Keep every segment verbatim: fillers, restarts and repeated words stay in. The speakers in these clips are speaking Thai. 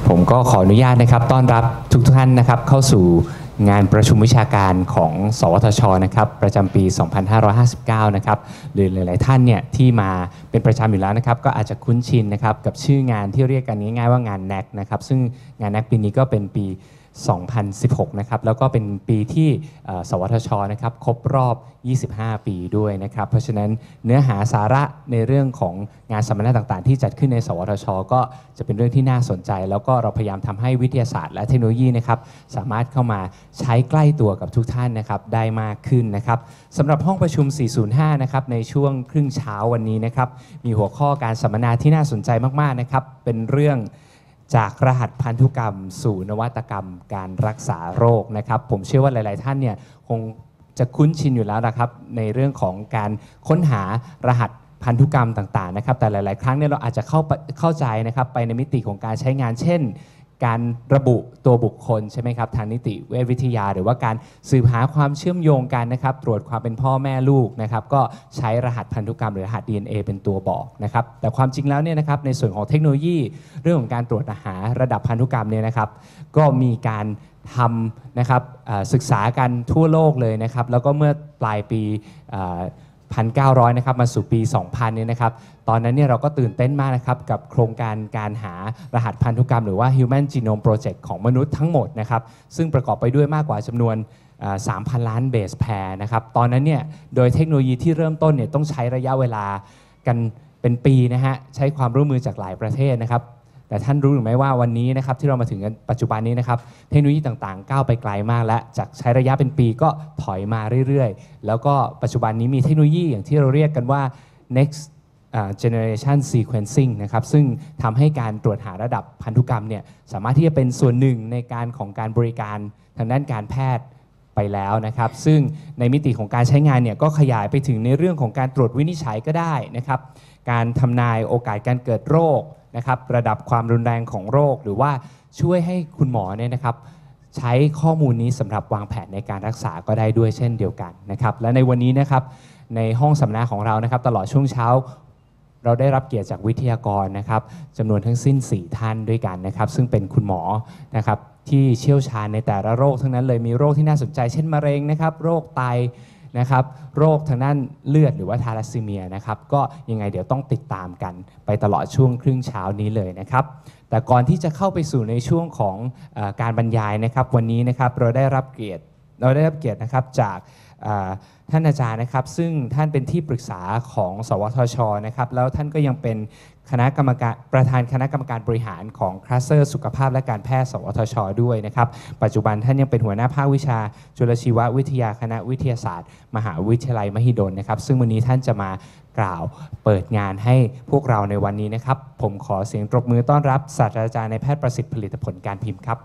ผมก็ขออนุญาตนะครับต้อนรับทุกท่านนะครับเข้าสู่งานประชุมวิชาการของสวทช.นะครับประจำปี สองพันห้าร้อยห้าสิบเก้า นะครับหรือหลายๆท่านเนี่ยที่มาเป็นประจำอยู่แล้วนะครับก็อาจจะคุ้นชินนะครับกับชื่องานที่เรียกกันง่ายๆว่างาน แนค นะครับซึ่งงาน แนค ปีนี้ก็เป็นปี สองพันสิบหก นะครับแล้วก็เป็นปีที่สวทช.นะครับครบรอบ ยี่สิบห้า ปีด้วยนะครับเพราะฉะนั้นเนื้อหาสาระในเรื่องของงานสัมมนาต่างๆที่จัดขึ้นในสวทช.ก็จะเป็นเรื่องที่น่าสนใจแล้วก็เราพยายามทำให้วิทยาศาสตร์และเทคโนโลยีนะครับสามารถเข้ามาใช้ใกล้ตัวกับทุกท่านนะครับได้มากขึ้นนะครับสำหรับห้องประชุม สี่ศูนย์ห้า นะครับในช่วงครึ่งเช้าวันนี้นะครับมีหัวข้อการสัมมนาที่น่าสนใจมากๆนะครับเป็นเรื่องจากรหัสพันธุกรรมสู่นวัตกรรมการรักษาโรคนะครับผมเชื่อว่าหลายๆท่านเนี่ยคงจะคุ้นชินอยู่แล้วนะครับในเรื่องของการค้นหารหัสพันธุกรรมต่างๆนะครับแต่หลายๆครั้งเนี่ยเราอาจจะเข้าเข้าใจนะครับไปในมิติของการใช้งานเช่นการระบุตัวบุคคลใช่ไหมครับทางนิติเวชวิทยาหรือว่าการสืบหาความเชื่อมโยงกันนะครับตรวจความเป็นพ่อแม่ลูกนะครับก็ใช้รหัสพันธุกรรมหรือรหัส ดี เอ็น เอ เป็นตัวบอกนะครับแต่ความจริงแล้วเนี่ยนะครับในส่วนของเทคโนโลยีเรื่องของการตรวจหาระดับพันธุกรรมเนี่ยนะครับก็มีการทำนะครับศึกษากันทั่วโลกเลยนะครับแล้วก็เมื่อปลายปีหนึ่งพันเก้าร้อย นะครับมาสู่ปี สองพัน เนี่ยนะครับตอนนั้นเนี่ยเราก็ตื่นเต้นมากนะครับกับโครงการการหารหัสพันธุกรรมหรือว่า Human Genome Project ของมนุษย์ทั้งหมดนะครับซึ่งประกอบไปด้วยมากกว่าจำนวน สามพัน ล้านเบสแพร์นะครับตอนนั้นเนี่ยโดยเทคโนโลยีที่เริ่มต้นเนี่ยต้องใช้ระยะเวลากันเป็นปีนะฮะใช้ความร่วมมือจากหลายประเทศนะครับแต่ท่านรู้หรือไม่ว่าวันนี้นะครับที่เรามาถึงกันปัจจุบันนี้นะครับเทคโนโลยีต่างๆก้าวไปไกลมากและจากใช้ระยะเป็นปีก็ถอยมาเรื่อยๆแล้วก็ปัจจุบันนี้มีเทคโนโลยีอย่างที่เราเรียกกันว่า next generation sequencing นะครับซึ่งทำให้การตรวจหาระดับพันธุกรรมเนี่ยสามารถที่จะเป็นส่วนหนึ่งในการของการบริการทางด้านการแพทย์ไปแล้วนะครับซึ่งในมิติของการใช้งานเนี่ยก็ขยายไปถึงในเรื่องของการตรวจวินิจฉัยก็ได้นะครับการทำนายโอกาสการเกิดโรคนะครับระดับความรุนแรงของโรคหรือว่าช่วยให้คุณหมอเนี่ยนะครับใช้ข้อมูลนี้สำหรับวางแผนในการรักษาก็ได้ด้วยเช่นเดียวกันนะครับและในวันนี้นะครับในห้องสัมมนาของเรานะครับตลอดช่วงเช้าเราได้รับเกียรติจากวิทยากรนะครับจำนวนทั้งสิ้นสี่ท่านด้วยกันนะครับซึ่งเป็นคุณหมอนะครับที่เชี่ยวชาญในแต่ละโรคทั้งนั้นเลยมีโรคที่น่าสนใจเช่นมะเร็งนะครับโรคไตนะครับโรคทางด้านเลือดหรือว่าทาลัสซีเมียนะครับก็ยังไงเดี๋ยวต้องติดตามกันไปตลอดช่วงครึ่งเช้านี้เลยนะครับแต่ก่อนที่จะเข้าไปสู่ในช่วงของเอ่อการบรรยายนะครับวันนี้นะครับเราได้รับเกียรติเราได้รับเกียรตินะครับจากท่านอาจารย์นะครับซึ่งท่านเป็นที่ปรึกษาของสวทช.นะครับแล้วท่านก็ยังเป็นคณะกรรมการประธานคณะกรรมการบริหารของคลัสเตอร์สุขภาพและการแพทย์สวทช.ด้วยนะครับปัจจุบันท่านยังเป็นหัวหน้าภาควิชาจุลชีววิทยาคณะวิทยาศาสตร์มหาวิทยาลัยมหิดลนะครับซึ่งวันนี้ท่านจะมากล่าวเปิดงานให้พวกเราในวันนี้นะครับผมขอเสียงปรบมือต้อนรับศาสตราจารย์นายแพทย์ประสิทธิ์ผลิตผลการพิมพ์ครับ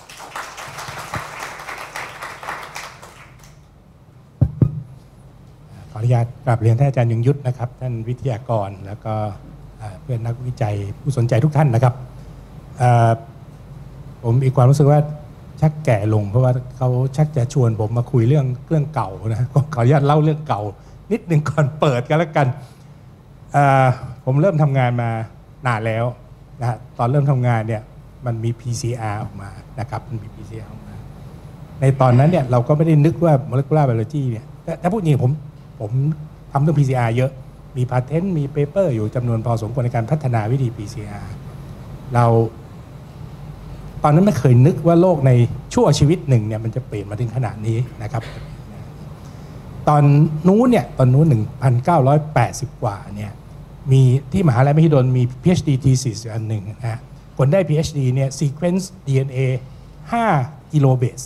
ขออนุญาตกราบเรียนท่านอาจารย์ยงยุทธนะครับท่านวิทยากรแล้วก็เพื่อนนักวิจัยผู้สนใจทุกท่านนะครับผมมีความรู้สึกว่าชักแก่ลงเพราะว่าเขาชักจะชวนผมมาคุยเรื่องเรื่องเก่านะขออนุญาตเล่าเรื่องเก่านิดหนึ่งก่อนเปิดกันแล้วกันผมเริ่มทำงานมานานแล้วนะตอนเริ่มทำงานเนี่ยมันมี พี ซี อาร์ ออกมานะครับมันมี พี ซี อาร์ ออกมาในตอนนั้นเนี่ยเราก็ไม่ได้นึกว่า molecular biology เนี่ยแต่พูดจริงผมผมทำเรื่อง พี ซี อาร์ เยอะมีพาเทนต์มีเปเปอร์อยู่จำนวนพอสมควรในการพัฒนาวิธี พี ซี อาร์ เราตอนนั้นไม่เคยนึกว่าโลกในชั่วชีวิตหนึ่งเนี่ยมันจะเปลี่ยนมาถึงขนาดนี้นะครับตอนนู้นเนี่ยตอนนู้น หนึ่งพันเก้าร้อยแปดสิบ กว่าเนี่ยมีที่มหาวิทยาลัยมหิดลมี พี เอช ดี thesis อันหนึ่งนะคนได้ พี เอช ดี เนี่ย sequence ดี เอ็น เอ ห้ากิโลเบส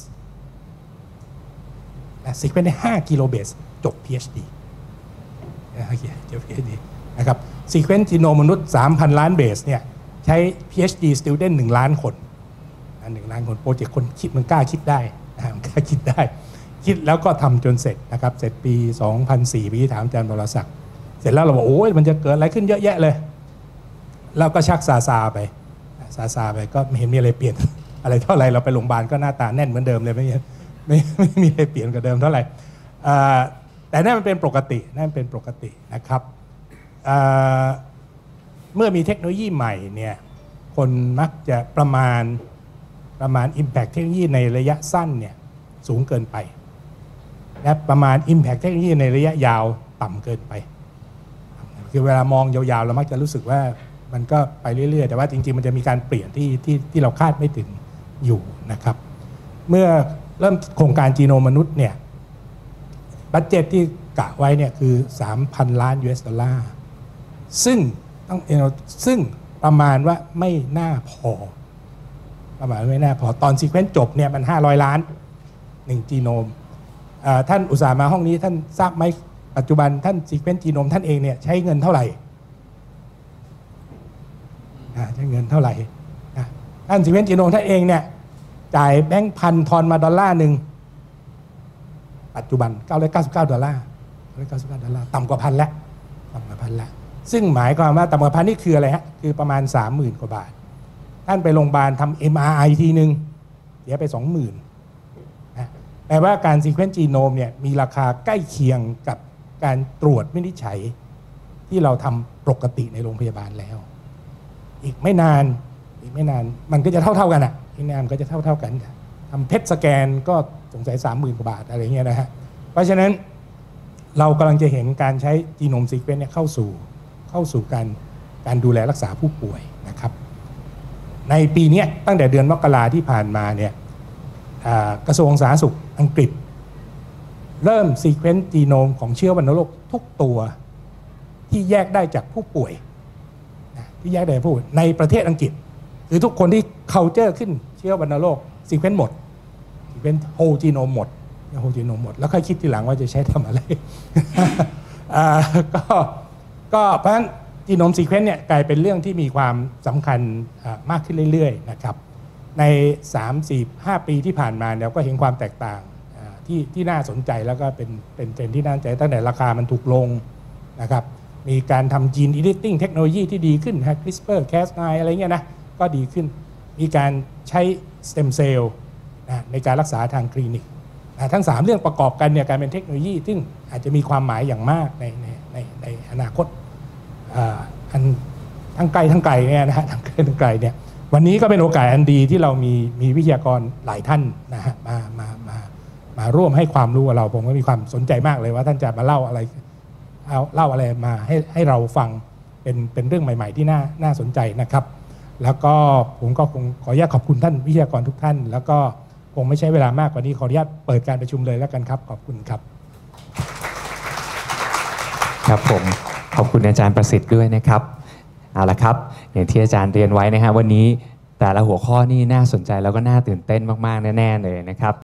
นะ sequence ได้ห้ากิโลเบสจบ พี เอช ดี จบ พี เอช ดี นะครับ sequence จีโนมมนุษย์ สามพัน ล้านเบสเนี่ยใช้ พี เอช ดี student หนึ่งล้านคนหนึ่งล้านคนโปรเจกต์คนคิดมันกล้าคิดได้มันกล้าคิดได้คิดแล้วก็ทำจนเสร็จนะครับเสร็จปี สองพันสี่ ปีที่ถามอาจารย์บรศักดิ์เสร็จแล้วเราบอกโอ้ยมันจะเกิดอะไรขึ้นเยอะแยะเลยเราก็ชักซาซาไปซาซาไปก็ไม่เห็นมีอะไรเปลี่ยนอะไรเท่าไรเราไปโรงพยาบาลก็หน้าตาแน่นเหมือนเดิมเลยไม่ไม่ไม่มีอะไรเปลี่ยนกว่าเดิมเท่าไหร่แต่นั่นมันเป็นปกตินั่นเป็นปกตินะครับเมื่อมีเทคโนโลยีใหม่เนี่ยคนมักจะประมาณประมาณ Impact เทคโนโลยีในระยะสั้นเนี่ยสูงเกินไปและประมาณ Impact เทคโนโลยีในระยะยาวต่ำเกินไปคือเวลามองยาวๆเรามักจะรู้สึกว่ามันก็ไปเรื่อยๆแต่ว่าจริงๆมันจะมีการเปลี่ยนที่ที่ที่เราคาดไม่ถึงอยู่นะครับเมื่อเริ่มโครงการจีโนมมนุษย์เนี่ยบัดเจ็ตที่กะไว้เนี่ยคือ สามพัน ล้าน ยู เอส ดอลลาร์ซึ่งต้องซึ่งประมาณว่าไม่น่าพอประมาณไม่น่าพอตอนซีเควนซ์จบเนี่ยมันห้าร้อยล้านหนึ่งจีโนมท่านอุตส่าห์มาห้องนี้ท่านทราบไหมปัจจุบันท่านซีเควนซ์จีโนมท่านเองเนี่ยใช้เงินเท่าไหร่ใช้เงินเท่าไหร่ท่านซีเควนซ์จีโนมท่านเองเนี่ยจ่ายแบงค์พันทอนมาดอลลาร์หนึ่งปัจจุบันเก้าร้อยเก้าสิบเก้าดอลลาร์เก้าร้อยเก้าสิบเก้าดอลลาร์ต่ำกว่าพันแล้วต่ำกว่าพันแล้วซึ่งหมายความว่าต่ำกว่าพันนี่คืออะไรฮะคือประมาณ สามหมื่น กว่าบาทท่านไปโรงพยาบาลทำ เอ็ม อาร์ ไอ ทีนึงเสียไป สองหมื่น นะแปลว่าการซีเควนซ์จีโนมเนี่ยมีราคาใกล้เคียงกับการตรวจวินิจฉัยที่เราทำปกติในโรงพยาบาลแล้วอีกไม่นานอีกไม่นานมันก็จะเท่าเท่ากันอ่ะอีกนานก็จะเท่าเท่ากันทำเพชรสแกนก็สงสัย สามหมื่น กว่าบาทอะไรเงี้ยนะฮะเพราะฉะนั้นเรากำลังจะเห็นการใช้จีโนมซีเควนซ์เนี่ยเข้าสู่เข้าสู่การการดูแลรักษาผู้ป่วยนะครับในปีนี้ตั้งแต่เดือนมกราที่ผ่านมาเนี่ยกระทรวงสาธารณสุขอังกฤษเริ่มซีเควนซ์จีโนมของเชื้อวัณโรคทุกตัวที่แยกได้จากผู้ป่วยนะที่แยกได้จากผู้ป่วยในประเทศอังกฤษคือทุกคนที่เคาน์เตอร์ขึ้นเชื้อวัณโรคซีเควนซ์หมดซีเควนซ์โฮลจีโนมหมดโฮลจีโนมหมดแล้วค่อยคิดทีหลังว่าจะใช้ทำอะไร ก็ก็เพราะฉะนั้นจีโนมซีเควนซ์เนี่ยกลายเป็นเรื่องที่มีความสำคัญมากขึ้นเรื่อยๆนะครับใน สาม สี่ ห้า ปีที่ผ่านมาเราก็เห็นความแตกต่างที่ที่น่าสนใจแล้วก็เป็นเป็นเทรนด์ที่น่าสนใจตั้งแต่ราคามันถูกลงนะครับมีการทำจีนอีดิตติ้งเทคโนโลยีที่ดีขึ้น คริสเปอร์ แคสไนน์ อะไรเงี้ยนะก็ดีขึ้นมีการใช้สเต็มเซลล์ในการรักษาทางคลินิกทั้งสามเรื่องประกอบกันเนี่ยการเป็นเทคโนโลยีซึ่งอาจจะมีความหมายอย่างมากในในในในอนาคตอันทั้งไกลทั้งไกลเนี่ยนะฮะทั้งไกลทั้งไกลเนี่ยวันนี้ก็เป็นโอกาสอันดีที่เรามีมีวิทยากรหลายท่านนะฮะมามามามาร่วมให้ความรู้กับเราผมก็มีความสนใจมากเลยว่าท่านจะมาเล่าอะไรเอาเล่าอะไรมาให้ให้เราฟังเป็นเป็นเรื่องใหม่ๆที่น่าน่าสนใจนะครับแล้วก็ผมก็คงขออนุญาตขอบคุณท่านวิทยากรทุกท่านแล้วก็คงไม่ใช้เวลามากกว่านี้ขออนุญาตเปิดการประชุมเลยแล้วกันครับขอบคุณครับครับผมขอบคุณอาจารย์ประสิทธิ์ด้วยนะครับเอาละครับอย่างที่อาจารย์เรียนไว้นะฮะวันนี้แต่ละหัวข้อนี่น่าสนใจแล้วก็น่าตื่นเต้นมากๆแน่ๆเลยนะครับ